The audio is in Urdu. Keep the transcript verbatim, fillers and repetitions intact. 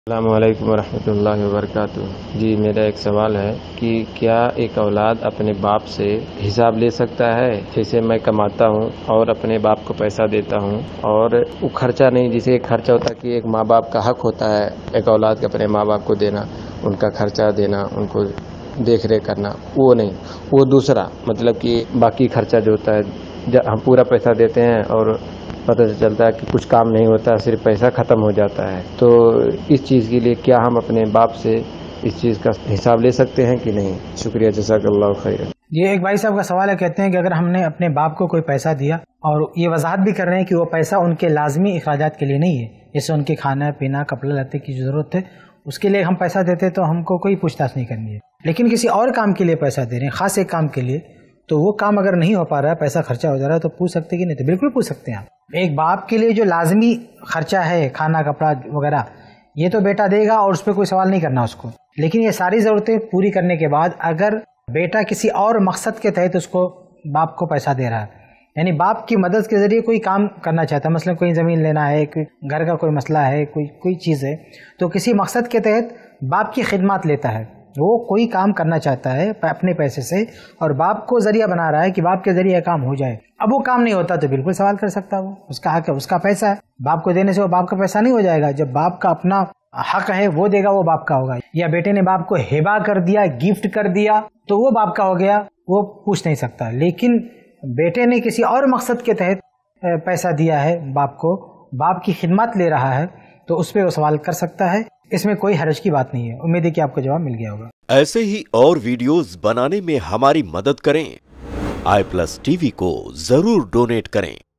السلام علیکم ورحمۃ اللہ وبرکاتہ۔ جی میرا ایک سوال ہے کہ کیا ایک اولاد اپنے باپ سے حساب لے سکتا ہے؟ جیسے میں کماتا ہوں اور اپنے باپ کو پیسہ دیتا ہوں اور وہ خرچہ نہیں، جیسے ایک خرچہ ہوتا ہے کہ ایک ماں باپ کا حق ہوتا ہے ایک اولاد کے اپنے ماں باپ کو دینا، ان کا خرچہ دینا، ان کو دیکھ ریکھ کرنا، وہ نہیں، وہ دوسرا مطلب کہ باقی خرچہ جو ہوتا ہے ہم پورا پیسہ دیتے ہیں اور پتہ چلتا ہے کہ کچھ کام نہیں ہوتا، صرف پیسہ ختم ہو جاتا ہے۔ تو اس چیز کے لیے کیا ہم اپنے باپ سے اس چیز کا حساب لے سکتے ہیں کہ نہیں؟ شکریہ، جزاک اللہ خیر۔ یہ ایک بھائی صاحب کا سوال ہے، کہتے ہیں کہ اگر ہم نے اپنے باپ کو کوئی پیسہ دیا اور یہ وضاحت بھی کر رہے ہیں کہ وہ پیسہ ان کے لازمی اخراجات کے لیے نہیں ہے، جیسے ان کے کھانا پینا کپڑے لتے کی جو ضرورت ہے اس کے لیے ہم پیسہ دیتے تو ہم کو کوئی پوچھ تاچھ نہیں کرنی ہے، لیکن کسی اور کام کے لیے پیسہ دے رہے ہیں، خاص ایک کام کے لیے، تو وہ کام اگر نہیں ہو پا رہا ہے، پیسہ خرچہ ہو جا رہا ہے، تو پوچھ سکتے کہ نہیں؟ تو بالکل پوچھ سکتے ہیں آپ۔ ایک باپ کے لیے جو لازمی خرچہ ہے، کھانا کپڑا وغیرہ، یہ تو بیٹا دے گا اور اس پہ کوئی سوال نہیں کرنا اس کو، لیکن یہ ساری ضرورتیں پوری کرنے کے بعد اگر بیٹا کسی اور مقصد کے تحت اس کو باپ کو پیسہ دے رہا ہے، یعنی باپ کی مدد کے ذریعے کوئی کام کرنا چاہتا ہے، مثلا کوئی زمین لینا ہے، کوئی گھر کا کوئی مسئلہ ہے، کوئی کوئی چیز ہے، تو کسی مقصد کے تحت باپ کی خدمات لیتا ہے، وہ کوئی کام کرنا چاہتا ہے اپنے پیسے سے اور باپ کو ذریعہ بنا رہا ہے کہ باپ کے ذریعے کام ہو جائے، اب وہ کام نہیں ہوتا تو بالکل سوال کر سکتا ہے، وہ اس کا حق ہے، اس کا پیسہ ہے، باپ کو دینے سے وہ باپ کا پیسہ نہیں ہو جائے گا، جب باپ کا اپنا حق ہے وہ دے گا وہ باپ کا ہوگا، یا بیٹے نے باپ کو ہبہ کر دیا، گفٹ کر دیا تو وہ باپ کا ہو گیا، وہ پوچھ نہیں سکتا، لیکن بیٹے نے کسی اور مقصد کے تحت پیسہ دیا ہے باپ کو، باپ کی خدمات لے رہا ہے، تو اس پہ وہ سوال کر سکتا ہے، اس میں کوئی حرج کی بات نہیں ہے۔ امید ہے کہ آپ کو جواب مل گیا ہوگا۔ ایسے ہی اور ویڈیوز بنانے میں ہماری مدد کریں، آئی پلس ٹی وی کو ضرور ڈونیٹ کریں۔